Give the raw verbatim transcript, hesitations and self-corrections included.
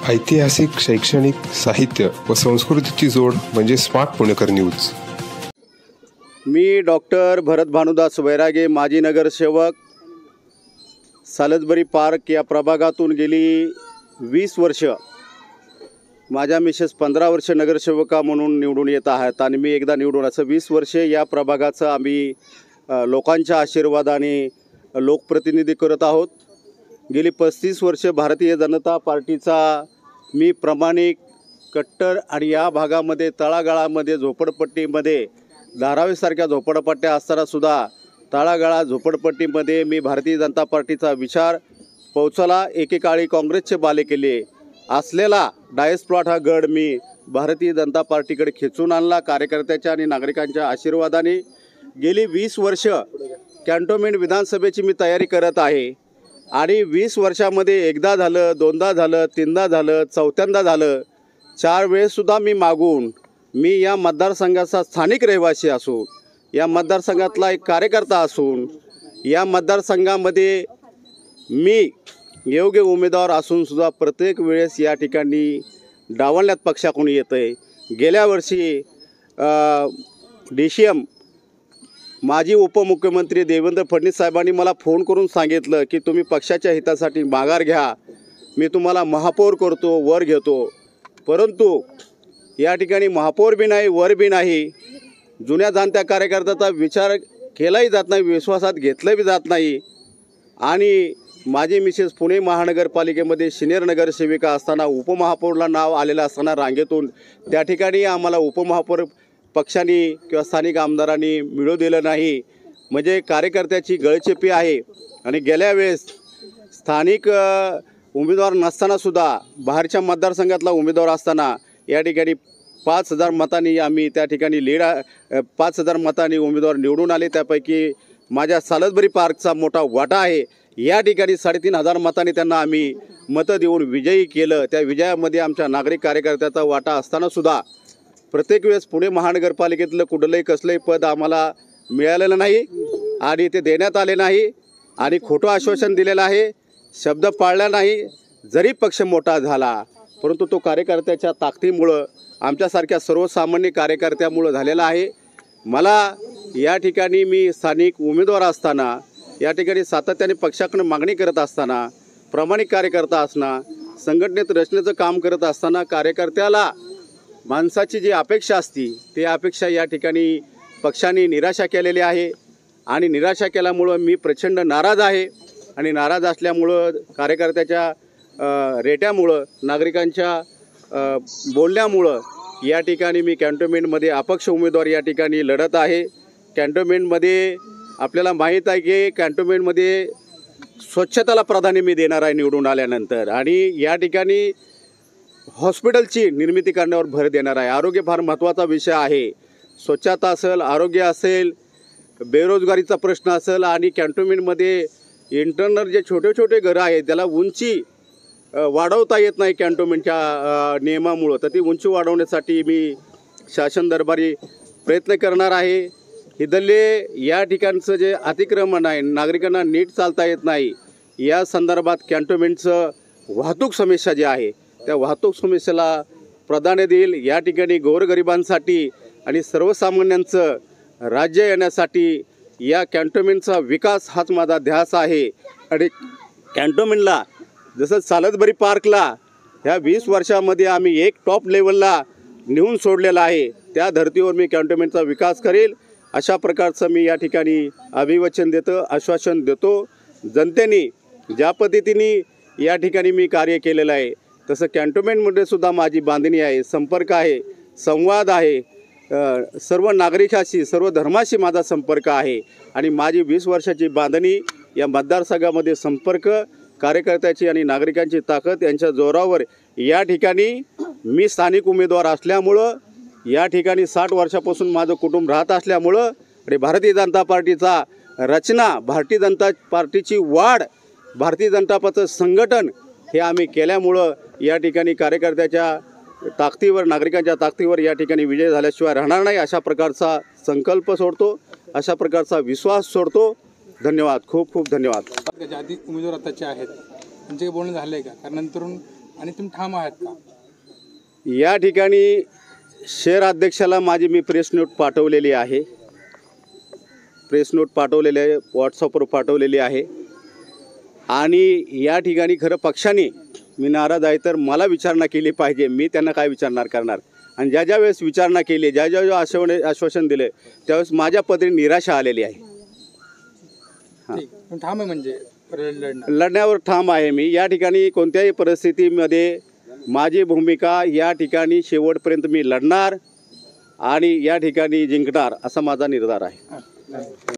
ऐतिहासिक, शैक्षणिक, साहित्य व संस्कृतीची जोड म्हणजे स्मार्ट पुणेकर न्यूज। मी डॉक्टर भरत भानुदास वैरागे, माजी नगरसेवक, सालसबरी पार्क या प्रभागातून गेली वीस वर्ष, माझ्या मिसेस पंधरा वर्ष नगरसेवका म्हणून निवडून येत आहेत आणि मी एकदा निवडून असं वीस वर्षे या प्रभागाचं आम्ही लोकांच्या आशीर्वादाने लोकप्रतिनिधी करत आहोत। गेली पस्तीस वर्ष भारतीय जनता पार्टीचा मी प्रामाणिक, कट्टर आणि या भागामध्ये तळागाळामध्ये झोपडपट्टीमध्ये धारावीसारख्या झोपडपट्ट्या असतानासुद्धा तळागाळा झोपडपट्टीमध्ये मी भारतीय जनता पार्टीचा विचार पोचवला। एकेकाळी काँग्रेसचे बाले केले असलेला डायस प्लॉट हा गड मी भारतीय जनता पार्टीकडे खेचून आणला कार्यकर्त्याच्या आणि नागरिकांच्या आशीर्वादाने। गेली वीस वर्ष कॅन्टोन्मेंट विधानसभेची मी तयारी करत आहे आणि वीस वर्षामध्ये एकदा झालं, दोनदा झालं, तीनदा झालं, चौथ्यांदा झालं, चार वेळेससुद्धा मी मागून मी या मतदारसंघाचा स्थानिक रहिवासी असून, या मतदारसंघातला एक कार्यकर्ता असून, या मतदारसंघामध्ये मी योग्य उमेदवार असूनसुद्धा प्रत्येक वेळेस या ठिकाणी डावलण्यात पक्षाकडून येतं आहे। गेल्या वर्षी डी सी एम माजी उपमुख्यमंत्री देवेंद्र फडणवीस साहेबांनी मला फोन करून सांगितलं की तुम्ही पक्षाच्या हितासाठी माघार घ्या, मी तुम्हाला महापौर करतो, वर घेतो। परंतु या ठिकाणी महापौर बी नाही, वर बी नाही, जुन्या जाणत्या कार्यकर्त्याचा विचार केलाही जात नाही, विश्वासात घेतलं बी जात नाही। आणि माझी मिसेस पुणे महानगरपालिकेमध्ये सिनियर नगरसेविका असताना उपमहापौरला नाव आलेलं असताना रांगेतून त्या ठिकाणी आम्हाला उपमहापौर पक्षाने किंवा स्थानिक आमदारांनी मिळू दिलं नाही, म्हणजे कार्यकर्त्याची गळचेपी आहे। आणि गेल्या वेळेस स्थानिक उमेदवार नसतानासुद्धा बाहेरच्या मतदारसंघातला उमेदवार असताना या ठिकाणी पाच हजार मतांनी आम्ही त्या ठिकाणी लीड पाच हजार मतांनी उमेदवार निवडून आले। त्यापैकी माझ्या सालसबरी पार्कचा मोठा वाटा आहे। या ठिकाणी साडेतीन हजार मतांनी त्यांना आम्ही मतं देऊन विजयी केलं। त्या विजयामध्ये आमच्या नागरिक कार्यकर्त्याचा वाटा असतानासुद्धा प्रत्येक वेळेस पुणे महानगरपालिकेतलं कुठलंही कसलंही पद आम्हाला मिळालेलं नाही आणि ते देण्यात आले नाही आणि खोटं आश्वासन दिलेलं आहे, शब्द पाळला नाही। जरी पक्ष मोठा झाला परंतु तो कार्यकर्त्याच्या ताकदीमुळं, आमच्यासारख्या सर्वसामान्य कार्यकर्त्यामुळं झालेला आहे। मला या ठिकाणी मी स्थानिक उमेदवार असताना, या ठिकाणी सातत्याने पक्षाकडे मागणी करत असताना, प्रामाणिक कार्यकर्ता असताना, संघटनेत रचनेचं काम करत असताना कार्यकर्त्याला माणसाची जी अपेक्षा असती ती अपेक्षा या ठिकाणी पक्षाने निराशा केलेली आहे आणि निराशा केल्यामुळं मी प्रचंड नाराज आहे। आणि नाराज असल्यामुळं कार्यकर्त्याच्या रेट्यामुळं, नागरिकांच्या बोलण्यामुळं या ठिकाणी मी कॅन्टोन्मेंटमध्ये अपक्ष उमेदवार या ठिकाणी लढत आहे। कॅन्टोन्मेंटमध्ये आपल्याला माहीत आहे की कॅन्टोन्मेंटमध्ये स्वच्छतेला प्राधान्य मी देणार आहे निवडून आल्यानंतर आणि या ठिकाणी हॉस्पिटलची निर्मिती करण्यावर भर देणार आहे। आरोग्य फार महत्त्वाचा विषय आहे। स्वच्छता असेल, आरोग्य असेल, बेरोजगारीचा प्रश्न असेल आणि कॅन्टोन्मेंटमध्ये इंटरनल जे छोटे छोटे घरं आहेत त्याला उंची वाढवता येत नाही कॅन्टोन्मेंटच्या नियमामुळं, तर ती उंची वाढवण्यासाठी मी शासन दरबारी प्रयत्न करणार आहे। इथले या ठिकाणचं जे अतिक्रमण आहे, नागरिकांना नीट चालता येत नाही, या संदर्भात कॅन्टोन्मेंटचं वाहतूक समस्या जी आहे त्या वाहतूक समस्येला प्राधान्य देईल। या ठिकाणी गोरगरिबांसाठी आणि सर्वसामान्यांचं राज्य येण्यासाठी या कॅन्टोन्मेंटचा विकास हाच माझा ध्यास आहे। आणि कॅन्टोन्मेंटला जसं सालसबरी पार्कला ह्या वीस वर्षामध्ये आम्ही एक टॉप लेवलला नेऊन सोडलेला आहे, त्या धर्तीवर मी कॅन्टोन्मेंटचा विकास करेल अशा प्रकारचं मी या ठिकाणी अभिवचन देतो, आश्वासन देतो। जनतेने ज्या पद्धतीने या ठिकाणी मी कार्य केलेलं आहे तसं कॅन्टोन्मेंटमध्ये सुद्धा माझी बांधणी आहे, संपर्क आहे, संवाद आहे, सर्व नागरिकाशी, सर्व धर्माशी माझा संपर्क आहे आणि माझी वीस वर्षाची बांधणी या मतदारसंघामध्ये संपर्क, कार्यकर्त्याची आणि नागरिकांची ताकद यांच्या जोरावर या ठिकाणी मी स्थानिक उमेदवार असल्यामुळं, या ठिकाणी साठ वर्षापासून माझं कुटुंब राहत असल्यामुळं आणि भारतीय जनता पार्टीचा रचना, भारतीय जनता पार्टीची वाढ, भारतीय जनता पार्टीचं संघटन हे आम्ही केल्यामुळं या ठिकाणी कार्यकर्त्याच्या ताकदीवर, नागरिकांच्या ताकदीवर या ठिकाणी विजय झाल्याशिवाय राहणार नाही अशा प्रकारचा संकल्प सोडतो, अशा प्रकारचा विश्वास सोडतो। धन्यवाद, खूप खूप धन्यवाद। आधी उमेदवार आताचे आहेत त्यांचे बोलणं झालं आहे का? कारण नंतरून आणि तुम्ही ठाम आहात का? या ठिकाणी शहर अध्यक्षाला माझी मी प्रेस नोट पाठवलेली आहे, प्रेस नोट पाठवलेली आहे, व्हॉट्सअपवर पाठवलेली आहे. आणि या ठिकाणी खरं पक्षाने मी नाराज आहे तर मला विचारणा केली पाहिजे, मी त्यांना काय विचारणार करणार. आणि ज्या ज्या वेळेस विचारणा केली, ज्या ज्या ज्या आश्वासन आश्वासन दिले त्यावेळेस माझ्या पदरी निराशा आलेली आहे. हां, ठाम आहे म्हणजे लढण्यावर ठाम आहे मी. या ठिकाणी कोणत्याही परिस्थितीमध्ये माझी भूमिका या ठिकाणी शेवटपर्यंत मी लढणार आणि या ठिकाणी जिंकणार असा माझा निर्धार आहे.